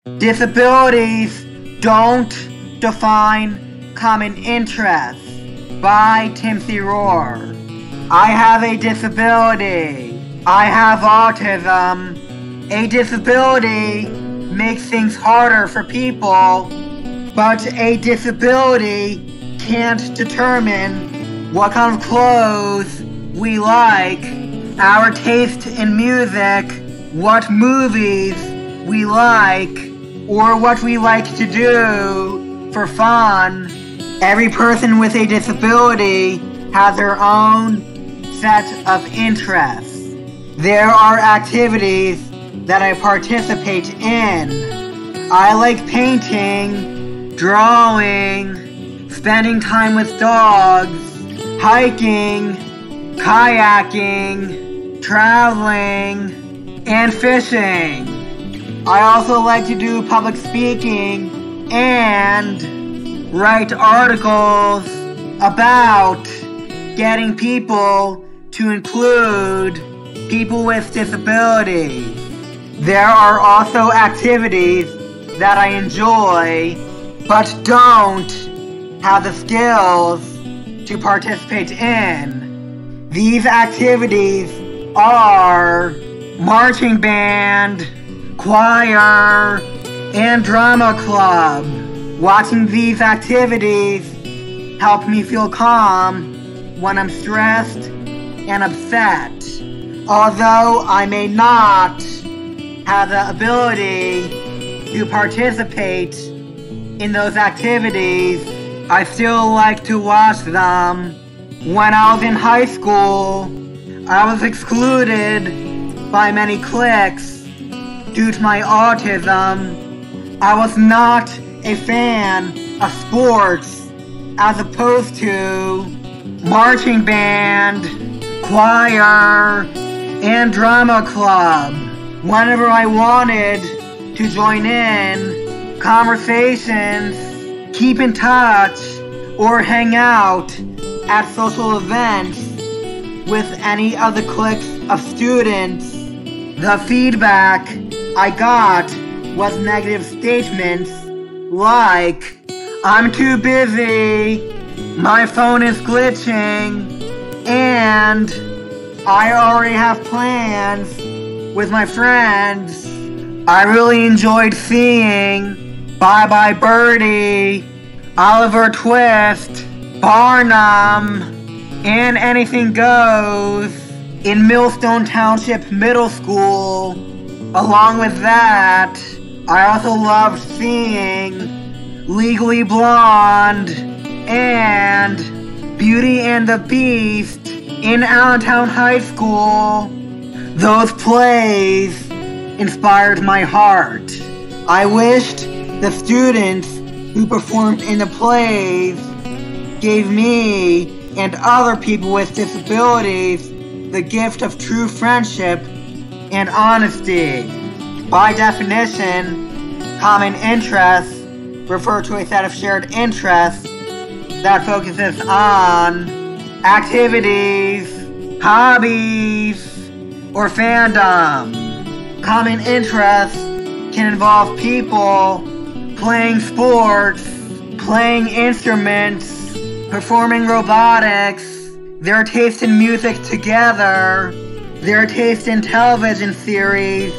Disabilities Don't Define Common Interests by Timothy Rohr. I have a disability. I have autism. A disability makes things harder for people, but a disability can't determine what kind of clothes we like, our taste in music, what movies we like, or what we like to do for fun. Every person with a disability has their own set of interests. There are activities that I participate in. I like painting, drawing, spending time with dogs, hiking, kayaking, traveling, and fishing. I also like to do public speaking and write articles about getting people to include people with disabilities. There are also activities that I enjoy but don't have the skills to participate in. These activities are marching band, choir, and drama club. Watching these activities help me feel calm when I'm stressed and upset. Although I may not have the ability to participate in those activities, I still like to watch them. When I was in high school, I was excluded by many cliques due to my autism. I was not a fan of sports as opposed to marching band, choir, and drama club. Whenever I wanted to join in conversations, keep in touch, or hang out at social events with any of the cliques of students, the feedback I got was negative statements like, "I'm too busy," "My phone is glitching," and "I already have plans with my friends." I really enjoyed seeing Bye Bye Birdie, Oliver Twist, Barnum, and Anything Goes in Millstone Township Middle School. Along with that, I also loved seeing Legally Blonde and Beauty and the Beast in Allentown High School. Those plays inspired my heart. I wished the students who performed in the plays gave me and other people with disabilities the gift of true friendship and honesty. By definition, common interests refer to a set of shared interests that focuses on activities, hobbies, or fandom. Common interests can involve people playing sports, playing instruments, performing robotics, their taste in music together, their taste in television series,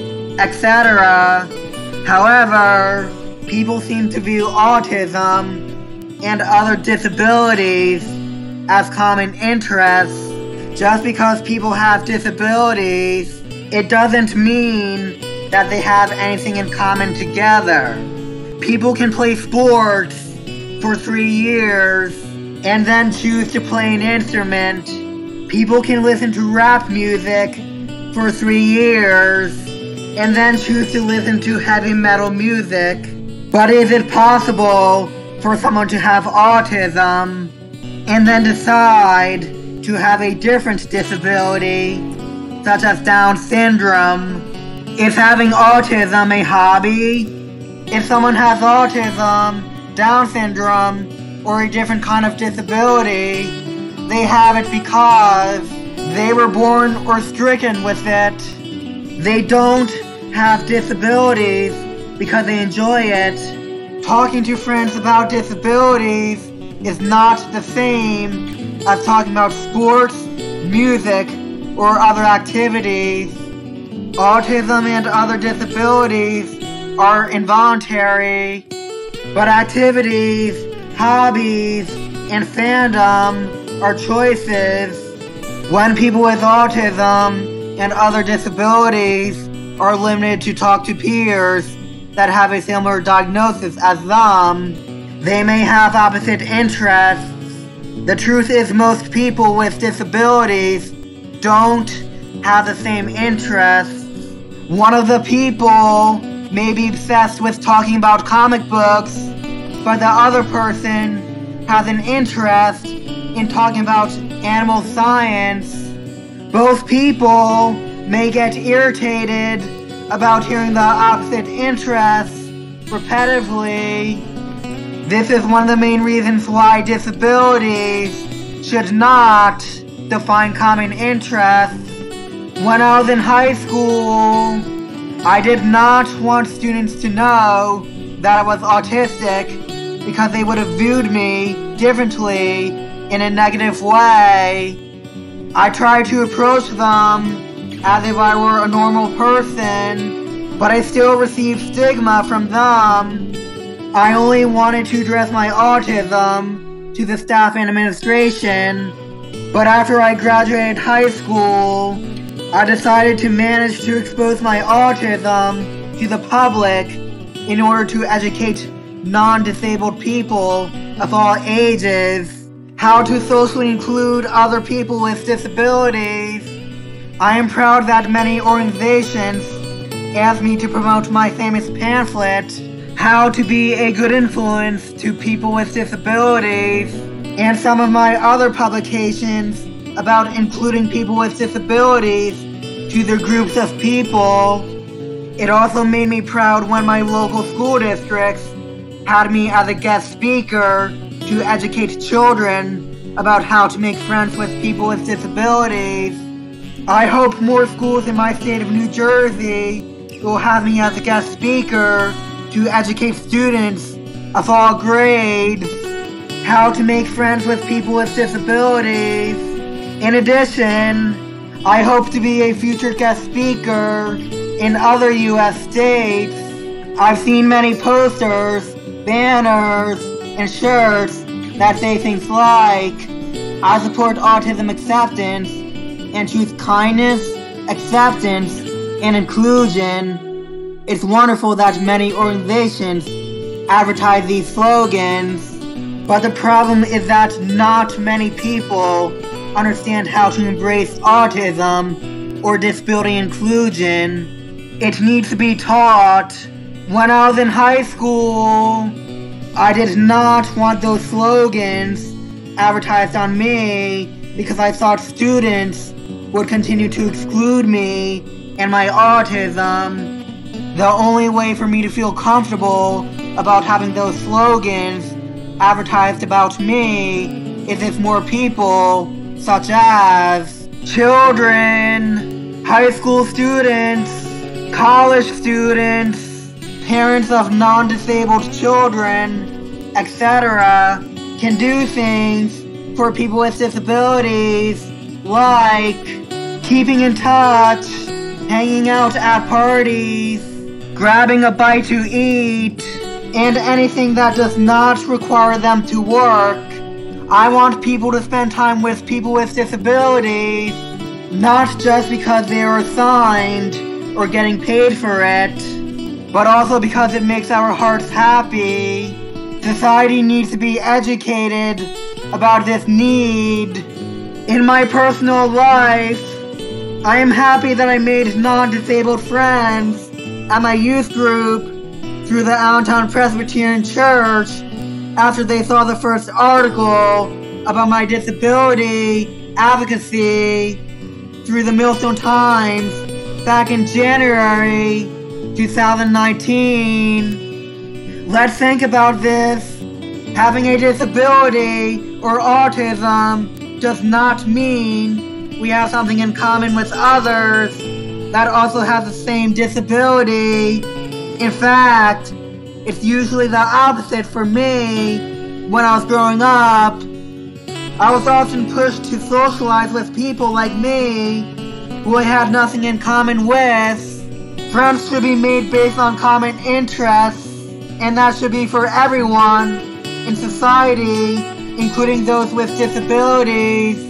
etc. However, people seem to view autism and other disabilities as common interests. Just because people have disabilities, it doesn't mean that they have anything in common together. People can play sports for 3 years and then choose to play an instrument. People can listen to rap music for 3 years and then choose to listen to heavy metal music. But is it possible for someone to have autism and then decide to have a different disability, such as Down syndrome? Is having autism a hobby? If someone has autism, Down syndrome, or a different kind of disability, they have it because they were born or stricken with it. They don't have disabilities because they enjoy it. Talking to friends about disabilities is not the same as talking about sports, music, or other activities. Autism and other disabilities are involuntary, but activities, hobbies, and fandom are choices. When people with autism and other disabilities are limited to talk to peers that have a similar diagnosis as them, they may have opposite interests. The truth is most people with disabilities don't have the same interests. One of the people may be obsessed with talking about comic books, but the other person has an interest in talking about animal science. Both people may get irritated about hearing the opposite interests repetitively. This is one of the main reasons why disabilities should not define common interests. When I was in high school, I did not want students to know that I was autistic because they would have viewed me differently in a negative way. I tried to approach them as if I were a normal person, but I still received stigma from them. I only wanted to address my autism to the staff and administration, but after I graduated high school, I decided to manage to expose my autism to the public in order to educate non-disabled people of all ages how to socially include other people with disabilities. I am proud that many organizations asked me to promote my famous pamphlet, How to Be a Good Influence to People with Disabilities, and some of my other publications about including people with disabilities to their groups of people. It also made me proud when my local school districts had me as a guest speaker to educate children about how to make friends with people with disabilities. I hope more schools in my state of New Jersey will have me as a guest speaker to educate students of all grades how to make friends with people with disabilities. In addition, I hope to be a future guest speaker in other U.S. states. I've seen many posters, banners, and shirts that say things like, I support autism acceptance and choose kindness, acceptance, and inclusion. It's wonderful that many organizations advertise these slogans, but the problem is that not many people understand how to embrace autism or disability inclusion. It needs to be taught. When I was in high school, I did not want those slogans advertised on me because I thought students would continue to exclude me and my autism. The only way for me to feel comfortable about having those slogans advertised about me is if more people, such as children, high school students, college students, parents of non-disabled children, etc., can do things for people with disabilities like keeping in touch, hanging out at parties, grabbing a bite to eat, and anything that does not require them to work. I want people to spend time with people with disabilities, not just because they are assigned or getting paid for it, but also because it makes our hearts happy. Society needs to be educated about this need. In my personal life, I am happy that I made non-disabled friends at my youth group through the Allentown Presbyterian Church after they saw the first article about my disability advocacy through the Millstone Times back in January 2019. Let's think about this. Having a disability or autism does not mean we have something in common with others that also have the same disability. In fact, it's usually the opposite for me. When I was growing up, I was often pushed to socialize with people like me who I had nothing in common with. Friends should be made based on common interests, and that should be for everyone in society, including those with disabilities.